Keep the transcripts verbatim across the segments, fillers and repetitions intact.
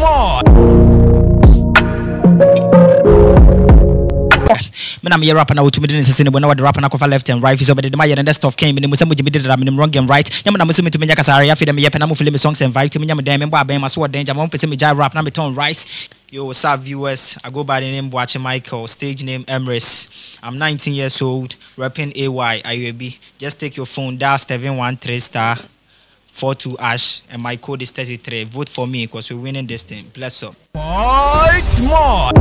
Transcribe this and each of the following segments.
more. Men I'm a rapper now to me in the when I was rapping I left and right is over the my and that stuff came in the Muslim did I'm in wrong and right. Yaman Muslim to me Yakasari, I feel me up and I'm feeling songs and vibe to me Yam damn and Bob and my sword danger won't put me jai rap now turn right. Yo, what's up viewers? I go by the name Watching Michael, stage name Emrys. I'm nineteen years old, rapping A Y I U B. Just take your phone, dial seven one three star four two ash and my code is thirty-three. Vote for me because we're winning this thing. Bless up. Fight more.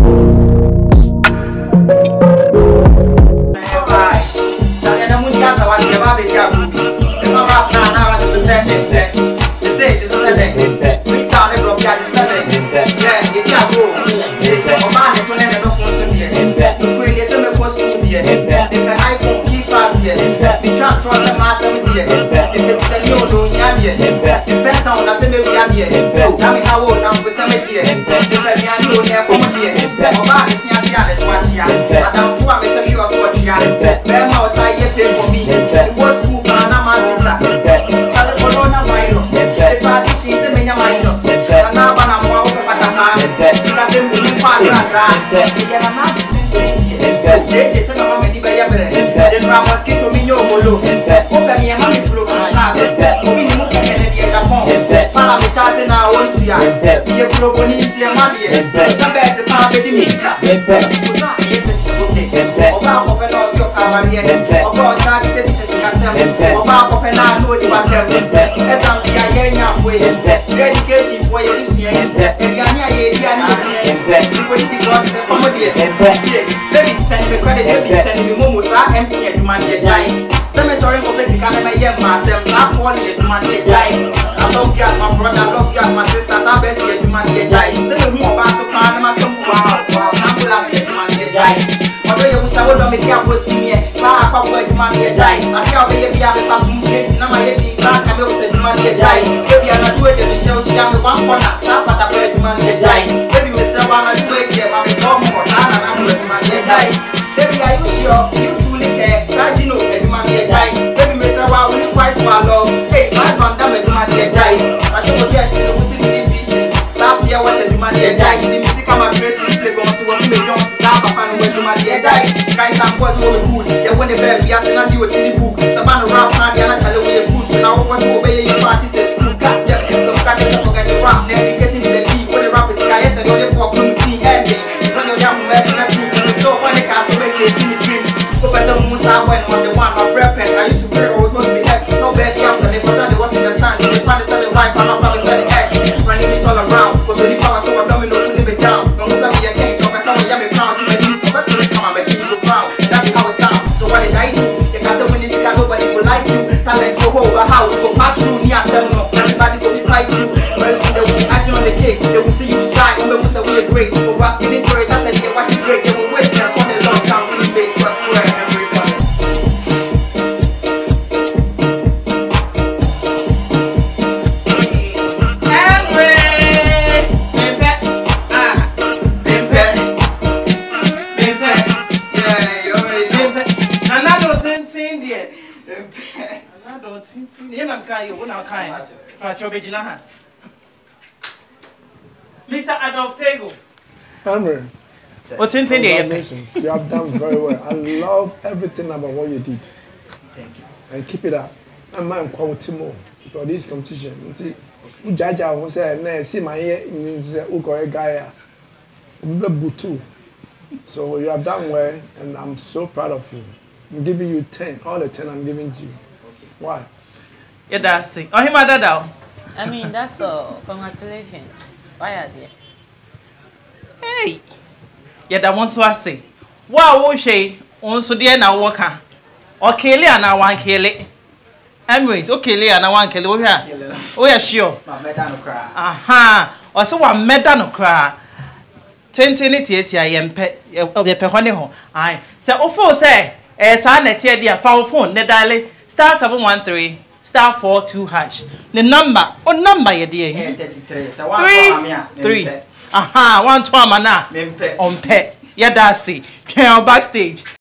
I love you as my brother, I love you as my sister, I best you man the jai. Say me about to plan my come wow, wow, I'm gonna say man the jai. Although you was about me care post me, sa kwa boy man the jai. I tell me be a be pass me plate, na my head sa come out say man the jai. Baby I not do it the show she am one corner, sa pata boy man the jai. Baby me say wanna do it here, my come more sa na na do it man the jai. Baby are you sure you truly care? Sa you know man the jai. Baby me say why will you fight for love? Hey, sa man da me man the jai. I don't get to the vision. Stop here, what the man the jai. The music I'm a dress is the ones who want me don't stop up and when the man the jai. Guys, I'm what all good. They want the baby, I say not you a chili book. So man rap man, they are not telling you good. So now what's obey your party says school cat. Yeah, so got to forget the rap. The education in the key. What the rap is guy, yes, I know they for community ending. It's not your young man, and I do. So when the castle make it in the dreams. Go better moves I went on the one of rap and I used to pray I was supposed to be heck. No baby after me, but then it was in the sun. The fan is having wife and I'm having selling X. Running this all around. Cause when you power so I domino putting me down. Don't tell me I can't talk, I saw me yummy crown to my knee. Let's really come on, my team go frown. That's how it sounds. So what did I do? If I say when this guy nobody will like you. Talent go over house, go pass through near seven. Everybody go to fight you. Very soon they will be icing on the cake. They will see you shine. When they will say we're great. But we're spinning story, that's a year, what's great. They will wait us on the long time. We make what we're every summer. Mister Adolf Tego. Henry, what's in there? You have done very well. I love everything about what you did. Thank you. And keep it up. And my quality more because this competition. See, Jaja will say, see my ear means Uko guy. Too. So you have done well, and I'm so proud of you. I'm giving you ten. All the ten I'm giving to you. Why? Yeah, that's it. Oh, him a dada. I mean, that's all. Congratulations. Why are they? Hey. Yeah, that one so I say. Wow, wo she on so there na worker. Okay, le na wan kele. Anyways, okay, le na wan kele. Oh yeah. Oh yeah, sure. Ma meda no kra. Aha. O so wa meda no kra. Tentene tietia yempe yempe hone ho. Ai. Se ofo say eh sa na tie dia fa phone ne dial star seven one three star four two hash. The number, oh number ye dey here. thirty-three. So one for me. Three. Aha, one to amana. Mempe. On pet. Yeah, that's it. Backstage.